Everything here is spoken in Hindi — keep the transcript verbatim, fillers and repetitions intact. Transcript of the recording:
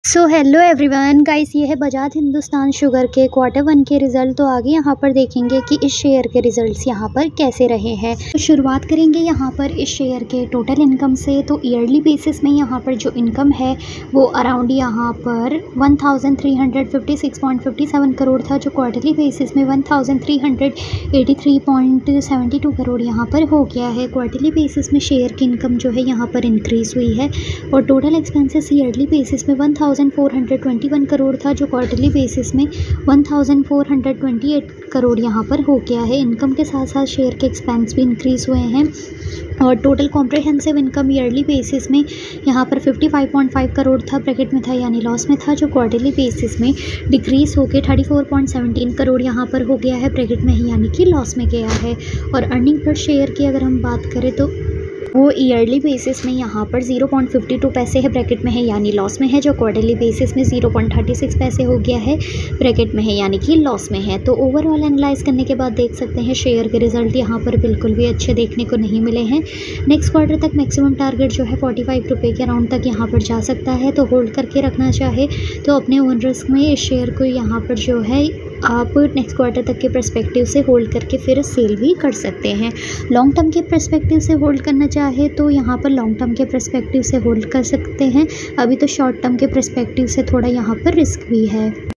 सो हेलो एवरीवन गाइस, ये है बजाज हिंदुस्तान शुगर के क्वार्टर वन के रिज़ल्ट। तो आगे यहाँ पर देखेंगे कि इस शेयर के रिज़ल्ट्स यहाँ पर कैसे रहे हैं। तो शुरुआत करेंगे यहाँ पर इस शेयर के टोटल इनकम से। तो ईयरली बेसिस में यहाँ पर जो इनकम है वो अराउंड यहाँ पर one thousand three hundred fifty six point fifty seven crore था, जो क्वार्टरली बेसिस में one thousand three hundred eighty three point seventy two crore यहाँ पर हो गया है। क्वार्टरली बेसिस में शेयर की इनकम जो है यहाँ पर इंक्रीज़ हुई है और टोटल एक्सपेंसेस ईयरली बेसिस में one thousand four hundred twenty one crore था, जो क्वार्टरली बेसिस में one thousand four hundred twenty eight crore यहाँ पर हो गया है। इनकम के साथ साथ शेयर के एक्सपेंस भी इंक्रीज़ हुए हैं और total comprehensive income yearly basis में यहाँ पर fifty five point five crore था, ब्रैकेट में था यानी लॉस में था, जो क्वार्टरली बेसिस में डिक्रीज़ होकर thirty four point seventeen crore यहाँ पर हो गया है, ब्रैकेट में ही यानी कि लॉस में गया है। और अर्निंग पर शेयर की अगर हम बात करें तो वो ईयरली बेसिस में यहाँ पर ज़ीरो पॉइंट फिफ्टी टू पैसे है, ब्रैकेट में है यानी लॉस में है, जो क्वार्टरली बेसिस में zero point thirty six paise हो गया है, ब्रैकेट में है यानी कि लॉस में है। तो ओवरऑल एनालाइज करने के बाद देख सकते हैं शेयर के रिजल्ट यहाँ पर बिल्कुल भी अच्छे देखने को नहीं मिले हैं। नेक्स्ट क्वार्टर तक मैक्सिमम टारगेट जो है फोर्टी फाइव रुपये के अराउंड तक यहाँ पर जा सकता है। तो होल्ड करके रखना चाहे तो अपने ओन रिस्क में इस शेयर को यहाँ पर जो है आप नेक्स्ट क्वार्टर तक के पर्सपेक्टिव से होल्ड करके फिर सेल भी कर सकते हैं। लॉन्ग टर्म के पर्सपेक्टिव से होल्ड करना चाहे तो यहाँ पर लॉन्ग टर्म के पर्सपेक्टिव से होल्ड कर सकते हैं। अभी तो शॉर्ट टर्म के पर्सपेक्टिव से थोड़ा यहाँ पर रिस्क भी है।